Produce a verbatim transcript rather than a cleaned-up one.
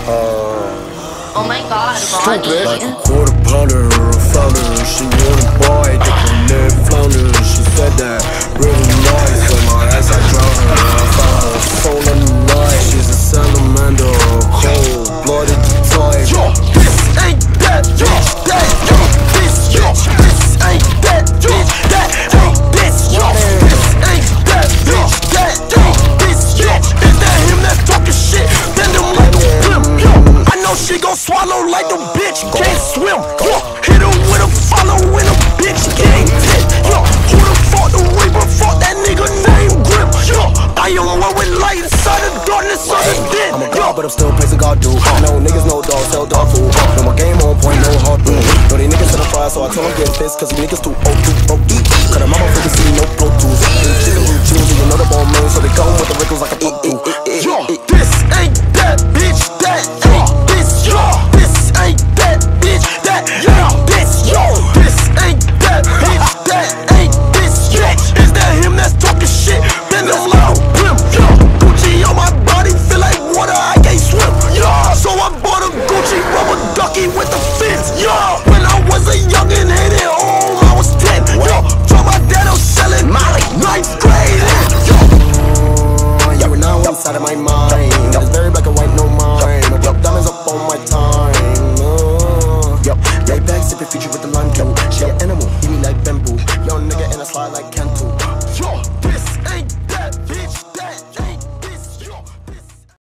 Oh my god, Ronnie. Like a quarter pounder or a flounder. She wanna buy, they can live flounder. She said that really nice, but my ass I drown her. I found her soul in the night. She's a salamander, cold blooded type. Yo, this ain't that bitch, that yo, this yo, this ain't that bitch, that ain't this yo, this ain't that bitch, that ain't this yo. Is that him that talking shit? Then them like a blimp, yo. I know she gon' swallow like the bitch can't swim. Yo, hit her with a follow when a bitch can't hit. Yo, who the fuck the reaper? Fuck that nigga named Grip. Yo, I am one with light inside the darkness of the dead. I'm a god, but I'm still placing God do. No niggas, no dogs, sell dog food. No my game on point, no hard food. No they niggas to the fire, so I told them get fist, cause you niggas too old, too O D. Cause the mama freaking see no pro tools. Chicken root tunes, and you know the ball moon, so they go